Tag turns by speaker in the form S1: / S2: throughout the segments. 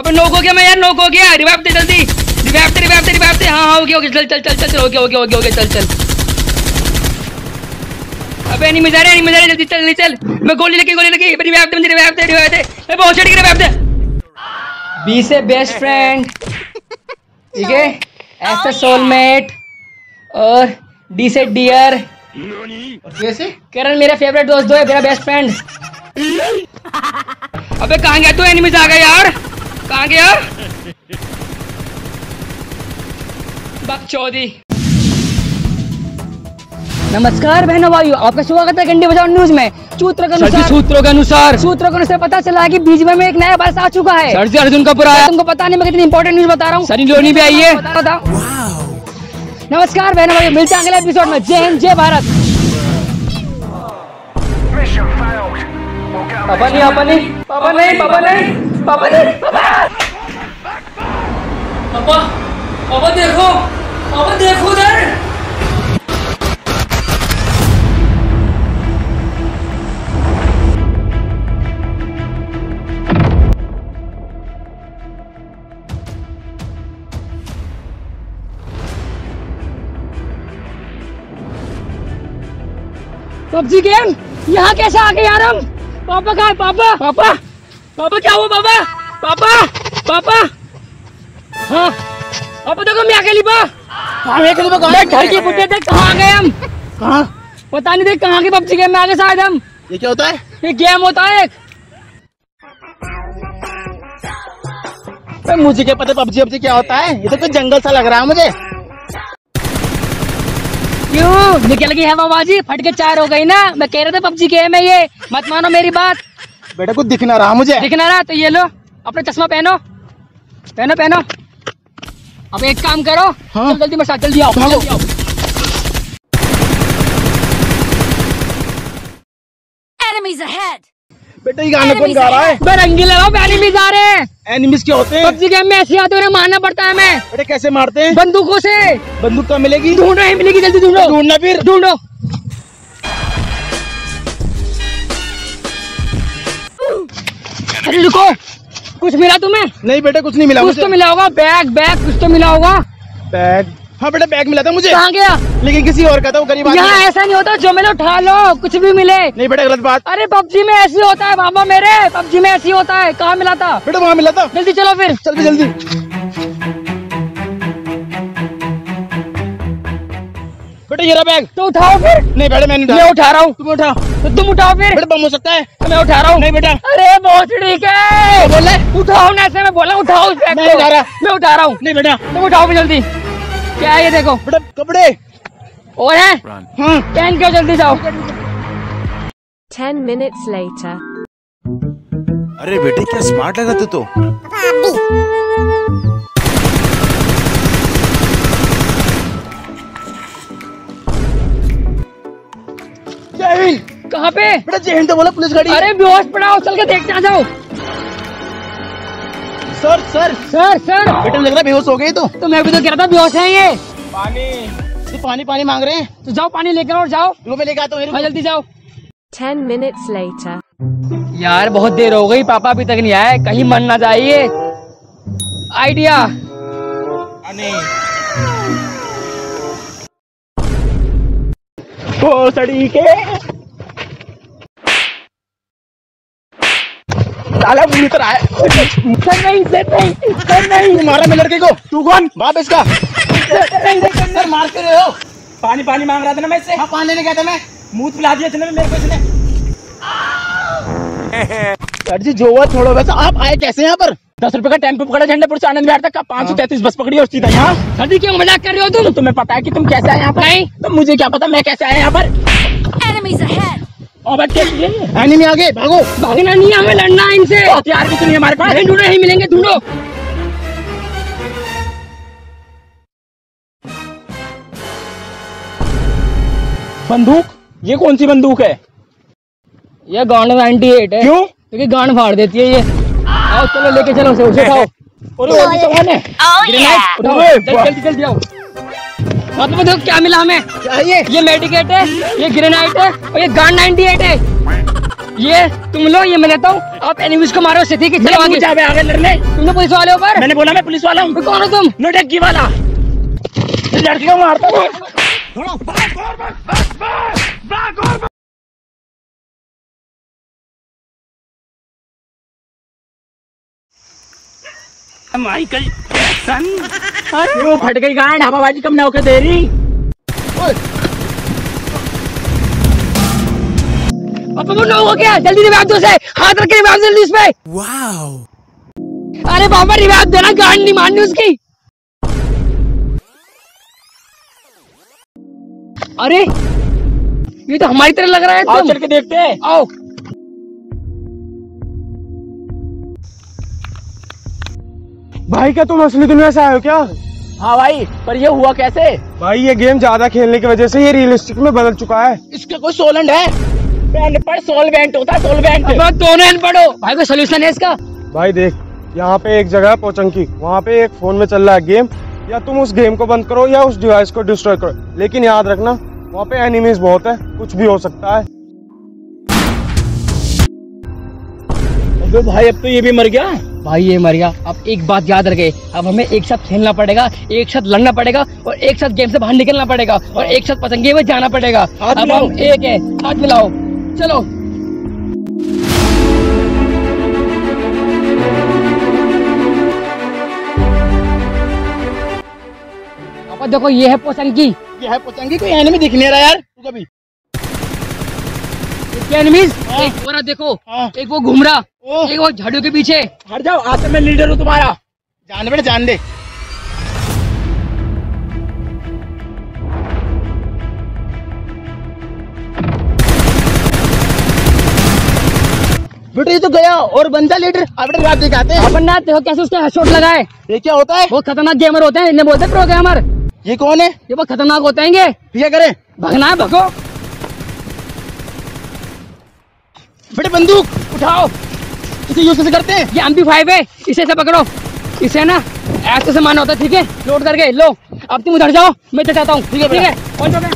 S1: Knock हो गया मैं यार, नॉक हो गया। रिवाइव दे जल्दी, रिवाइव दे। हाँ ओके ओके, चल ओके चल। अबे एनिमीज आ रहे जल्दी चल। मैं गोली लगी रिवाइव दे। मैं बहुत चढ़ रिवाइव दे। बी से बेस्ट फ्रेंड, ठीक है, एस से सोलमेट, और डी से डियर,
S2: और ये से
S1: करण मेरा फेवरेट दोस्त दो है, मेरा बेस्ट फ्रेंड। अबे कहाँ गया तू? एनिमीज आ गया यार, कहाँ गया? बकचोदी। नमस्कार बहनों भाइयों, आपका स्वागत है घंटे बजाओ न्यूज में। सूत्रों के अनुसार पता चला कि बीच में एक नया बस आ चुका है। सर जी अर्जुन कपूर आया। तुमको पता नहीं मैं कितनी इंपॉर्टेंट न्यूज बता रहा हूँ। सनी लियोनी भी आई है। नमस्कार बहनों भाइयों, मिलते हैं अगले एपिसोड में। जय हिंद, जय भारत। पापा देखो उधर। पबजी गेम यहाँ कैसे आ गए यार हम? पापा कहाँ? पापा क्या हुआ? पापा हाँ पापा देखो मैं अकेली घर की बुढ़े देख कहाँ आ गए हम?
S2: कहाँ?
S1: पता नहीं देख कहाँ की पबजी गेम में आ गए शायद हम।
S2: ये क्या होता है?
S1: ये गेम होता है एक।
S2: मुझे क्या पता पबजी क्या होता है? ये तो कोई जंगल सा लग रहा है मुझे।
S1: क्यों निकल गई हवाबाजी? फट के चार हो गई ना। मैं कह रहा था पबजी गेम है ये, मत मानो मेरी बात।
S2: बेटा कुछ दिख ना रहा मुझे।
S1: दिख ना रहा तो ये लो अपना चश्मा पहनो। अब एक काम करो,
S2: हाँ?
S1: जल्दी मेरे साथ जल्दी आओ।
S3: Enemies ahead.
S2: बेटा ये गाना कौन गा रहा है?
S1: रंगीला एनिमीज आ रहे हैं।
S2: एनिमीज क्या होते हैं?
S1: पबजी गेम में ऐसे आते हैं, उन्हें मारना पड़ता है हमें।
S2: बेटा कैसे मारते हैं?
S1: बंदूकों से।
S2: बंदूक कहाँ मिलेगी?
S1: ढूंढ रहे हैं, मिलेगी, जल्दी ढूंढो।
S2: ढूंढना फिर
S1: ढूंढो। अरे रुको, कुछ मिला तुम्हें?
S2: नहीं बेटा कुछ नहीं मिला
S1: कुछ
S2: मुझे।
S1: तो मिला होगा, बैग कुछ तो मिला होगा।
S2: बैग? हाँ बेटा बैग मिला था मुझे।
S1: कहाँ गया?
S2: लेकिन किसी और का था, वो गरीब आदमी।
S1: यहाँ ऐसा नहीं होता, जो मिले उठा लो, कुछ भी मिले।
S2: नहीं बेटा गलत बात।
S1: अरे पबजी में ऐसी होता है बाबा मेरे, पबजी में ऐसी होता है। कहाँ मिला था?
S2: बेटा वहाँ मिला था।
S1: जल्दी चलो फिर।
S2: चल भी जल्दी। बेटा ये रहा बैग।
S1: तो उठाओ फिर।
S2: नहीं बेटा मैं नहीं
S1: मैं उठा रहा हूँ।
S2: तुम उठा।
S1: तो तुम उठाओ फिर।
S2: बेटा बम हो सकता है।
S1: मैं उठा रहा हूँ।
S2: नहीं बेटा।
S1: अरे बहुत ठीक है।
S2: बोल रहा है?
S1: उठाओ ना, ऐसे मैं बोला उठाओ उस बैग
S2: मैं
S1: को।
S2: उठा रहा।
S1: मैं उठा रहा हूँ।
S2: नहीं बेटा।
S1: तुम उठाओ भी जल्दी। क्या है ये देखो?
S2: बेटा कपड़े
S1: और है?
S2: हाँ।
S1: पहन के जल्दी जाओ।
S3: 10 minutes later.
S4: अरे बेटे क्या स्मार्ट लगा तू तो।
S1: कहाँ पे?
S2: बेटा जय हिंद तो बोला, पुलिस गाड़ी।
S1: अरे बेहोश पड़ा हो, चल के देखते आ जाओ।
S2: सर सर
S1: सर
S2: बेटा लग रहा है बेहोश हो गई तो
S1: मैं भी तो कह रहा था बेहोश है ये।
S2: पानी मांग रहे हैं।
S1: तो जाओ पानी लेकर और जाओ।
S2: मैं लेकर आता हूँ।
S1: हाँ जल्दी जाओ।
S3: 10 minutes later.
S1: यार बहुत देर हो गई, पापा अभी तक नहीं आए, कहीं मन ना जाइए। आइडिया।
S2: ओ सड़ी के साला बुरी तरह है। नहीं मारा मैं लड़के को। तू कौन? बाप इसका। सर मार के रहे हो।
S1: पानी मांग रहा था ना मैं इससे।
S2: हाँ पानी लेने गया था मैं।
S1: मुंह पिला दिया था मेरे को इसने।
S2: सर जी जो हुआ छोड़ो। वैसे आप आए कैसे यहाँ पर?
S1: 10 रुपए का टेम्पो पकड़ा झंडेपुर से आनंद विहार तक का, 533 बस पकड़ी और सीधा यहाँ। सर क्यों मजाक कर रहे हो तुम?
S2: तुम्हें पता है कि तुम कैसे आए यहाँ पर?
S1: नहीं।
S2: तो मुझे क्या पता मैं कैसे आया यहाँ पर?
S3: Enemies ahead.
S1: और
S2: एनिमी आगे भागो।
S1: भागना नहीं, हमें लड़ना है इनसे।
S2: हथियार भी तो नहीं हमारे पास।
S1: नहीं ढूंढो, नहीं मिलेंगे, ढूंढो।
S2: बंदूक? ये कौन सी बंदूक है?
S1: ये गांड 98 है।
S2: क्यों?
S1: क्योंकि गांड फाड़ देती है ये। आओ चलो लेके चलो उसे उठाओ।
S2: और वो भी तो कौन है?
S1: ग्रेनाइट उठाओ, जल्दी आओ। तो देखो क्या मिला हमें।
S2: क्या है ये?
S1: ये मेडिकेट है, ये ग्रेनाइट है और ये गांड 98 है। ये तुम लो, ये मैं लेता हूँ। आप एनिमीज को मारो, ठीक है? चलो आगे।
S2: आगे लड़ने।
S1: तुमने पुलिस वाले ऊपर?
S2: मैंने बोला मैं पुलिस वाला हूँ।
S1: कौन हो तुम?
S2: नौटंकी वाला। लड़की को मारता हूँ। Michael Jackson. अरे वो फट गई गांड, हवाबाजी कम ना होकर दे रही।
S1: अब तुम लोग हो क्या? जल्दी रिवाइव दो उसे, हाथ रख के रिवाइव जल्दी उस पे।
S4: वाओ।
S1: अरे बाबा रिवाइव देना, गांड नहीं मारनी उसकी। अरे ये तो हमारी तरह लग रहा है।
S2: आओ चल के देखते हैं।
S1: आओ।
S5: भाई क्या तुम असली दुनिया से आए हो क्या?
S2: हाँ भाई, पर ये हुआ कैसे?
S5: भाई ये गेम ज्यादा खेलने की वजह से ये रियलिस्टिक में बदल चुका है।
S2: इसका कोई सोलेंट है? पर सोलवेंट होता है, सोलवेंट।
S1: अब दोनों पढ़ो भाई, कोई सोल्यूशन है इसका?
S5: भाई देख, यहाँ पे एक जगह है पोचंकी, वहाँ पे एक फोन में चल रहा है गेम। या तुम उस गेम को बंद करो या उस डिवाइस को डिस्ट्रॉय करो, लेकिन याद रखना वहाँ पे एनिमीज बहुत है, कुछ भी हो सकता है।
S2: अबे भाई अब तो ये भी मर गया।
S1: भाई ये मर गया। अब एक बात याद रखे, अब हमें एक साथ खेलना पड़ेगा, एक साथ लड़ना पड़ेगा और एक साथ गेम से बाहर निकलना पड़ेगा और एक साथ पतंगे में जाना पड़ेगा।
S2: हाथ
S1: अब
S2: मिलाओ।
S1: हम एक है, हाथ मिलाओ, चलो। पापा देखो, ये है पोचंकी।
S2: ये है पोचंकी, कोई एनिमी दिख नहीं रहा यार तू कभी।
S1: एनिमीज एक वो रहा देखो,
S2: हाँ।
S1: एक वो घूम रहा,
S2: ओह।
S1: एक वो झाड़ू के पीछे।
S2: हट जाओ, आज से मैं लीडर हूँ तुम्हारा। जान दे बेटा, जान दे। बेटा ये तो गया और बंदा लीडर। अब बेटा रात दिखाते हैं।
S1: अपन ना देखो कैसे उसके हेडशॉट लगाए।
S2: ये क्या होता है?
S1: वो खतरनाक गेमर होते हैं, इन्हें बोलते हैं प्रो गेमर।
S2: ये कौन है?
S1: ये बहुत खतरनाक होते हैं ये।
S2: क्या करें?
S1: भगना है, भगो।
S2: बेटे बंदूक उठाओ, इसे यूज कैसे करते हैं?
S1: ये MP5 है, इसे से पकड़ो। इसे ना ऐसे से मारना होता है, ठीक है? लोड करके लो। अब तुम उधर जाओ, मैं चढ़ाता हूँ। ठीक है कौन सा?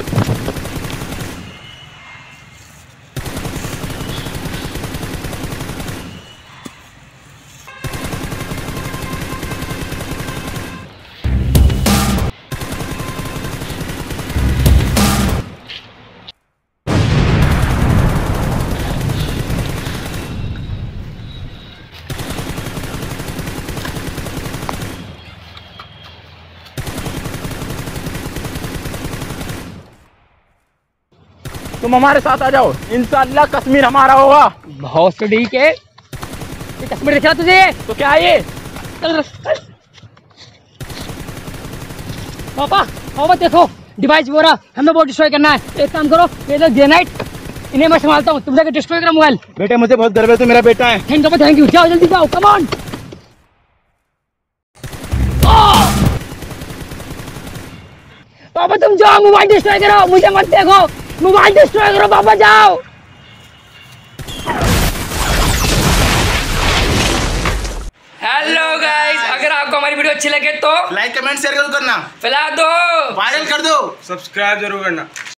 S2: तुम हमारे साथ आ जाओ, इंशाल्लाह कश्मीर हमारा होगा।
S1: बहुत ठीक है। ये कश्मीर दिख रहा तुझे?
S2: तो क्या है ये?
S1: पापा पापा देखो, डिवाइस वो रहा, हमें वो डिस्ट्रॉय करना है। एक काम करो, ये लो ग्रेनाइट, इन्हें मैं संभालता हूँ, तुम जाके डिस्ट्रॉय करो मोबाइल।
S2: बेटे मुझे बहुत गर्व है, तो मेरा बेटा है।
S1: Thank you. जाओ जल्दी जाओ, कम ऑन। पापा तुम जाओ, मोबाइल डिस्ट्रॉय करो, मुझे मत देखो। मोबाइल डिस्ट्रॉय करो पापा, जाओ। हेलो गाइस, अगर आपको हमारी वीडियो अच्छी लगे तो
S4: लाइक कमेंट शेयर जरूर करना,
S1: फैला दो,
S4: वायरल कर दो।
S5: सब्सक्राइब जरूर करना।